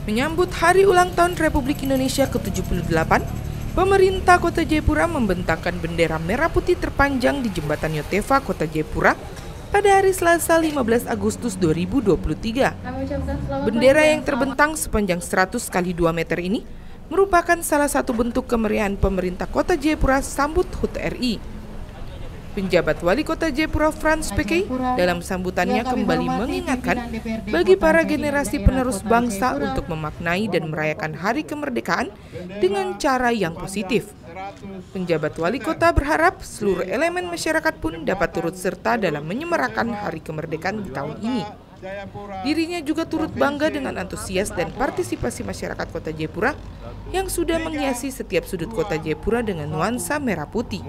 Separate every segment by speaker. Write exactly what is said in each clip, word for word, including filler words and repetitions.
Speaker 1: Menyambut Hari Ulang Tahun Republik Indonesia ke tujuh puluh delapan, pemerintah Kota Jayapura membentangkan bendera merah putih terpanjang di Jembatan Yotefa, Kota Jayapura pada hari Selasa lima belas Agustus dua ribu dua puluh tiga. Bendera yang terbentang sepanjang seratus kali dua meter ini merupakan salah satu bentuk kemeriahan pemerintah Kota Jayapura sambut H U T R I. Penjabat Wali Kota Jayapura Frans P K dalam sambutannya kembali mengingatkan bagi para generasi penerus bangsa untuk memaknai dan merayakan Hari Kemerdekaan dengan cara yang positif. Penjabat Wali Kota berharap seluruh elemen masyarakat pun dapat turut serta dalam menyemarakan Hari Kemerdekaan di tahun ini. Dirinya juga turut bangga dengan antusias dan partisipasi masyarakat Kota Jayapura yang sudah menghiasi setiap sudut Kota Jayapura dengan nuansa merah putih.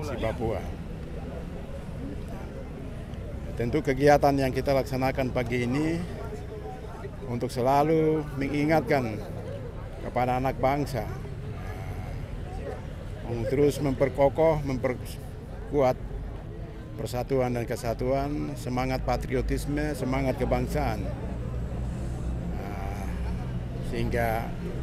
Speaker 2: Tentu kegiatan yang kita laksanakan pagi ini untuk selalu mengingatkan kepada anak bangsa untuk terus memperkokoh, memperkuat persatuan dan kesatuan, semangat patriotisme, semangat kebangsaan, sehingga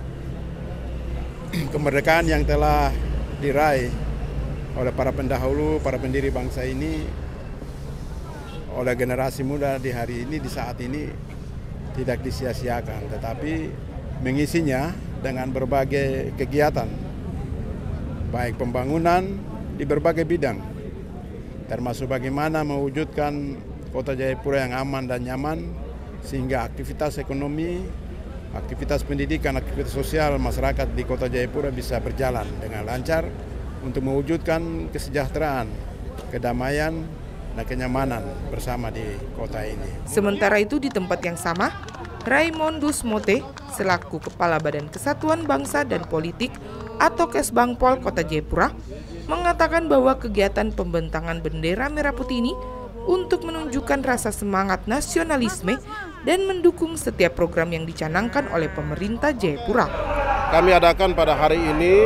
Speaker 2: kemerdekaan yang telah diraih oleh para pendahulu, para pendiri bangsa ini, oleh generasi muda di hari ini, di saat ini tidak disia-siakan, tetapi mengisinya dengan berbagai kegiatan, baik pembangunan di berbagai bidang, termasuk bagaimana mewujudkan Kota Jayapura yang aman dan nyaman, sehingga aktivitas ekonomi, aktivitas pendidikan, aktivitas sosial masyarakat di Kota Jayapura bisa berjalan dengan lancar untuk mewujudkan kesejahteraan, kedamaian, dan kenyamanan bersama di kota ini.
Speaker 1: Sementara itu di tempat yang sama, Raimondus Mote selaku Kepala Badan Kesatuan Bangsa dan Politik atau Kesbangpol Kota Jayapura mengatakan bahwa kegiatan pembentangan bendera merah putih ini untuk menunjukkan rasa semangat nasionalisme dan mendukung setiap program yang dicanangkan oleh pemerintah Jayapura.
Speaker 3: Kami adakan pada hari ini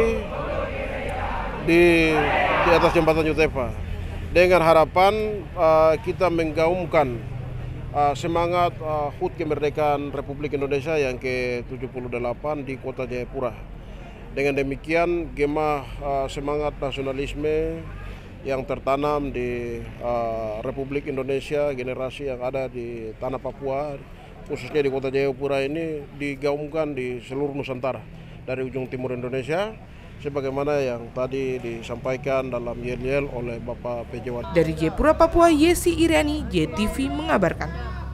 Speaker 3: di, di atas Jembatan Yotefa dengan harapan uh, kita menggaungkan uh, semangat uh, H U T Kemerdekaan Republik Indonesia yang ke tujuh puluh delapan di Kota Jayapura. Dengan demikian, gema uh, semangat nasionalisme yang tertanam di uh, Republik Indonesia, generasi yang ada di tanah Papua, khususnya di Kota Jayapura ini, digaungkan di seluruh Nusantara, dari ujung timur Indonesia, sebagaimana yang tadi disampaikan dalam yel-yel oleh Bapak P J Wali.
Speaker 1: Dari Jayapura, Papua, Yesi Iriani, J T V mengabarkan.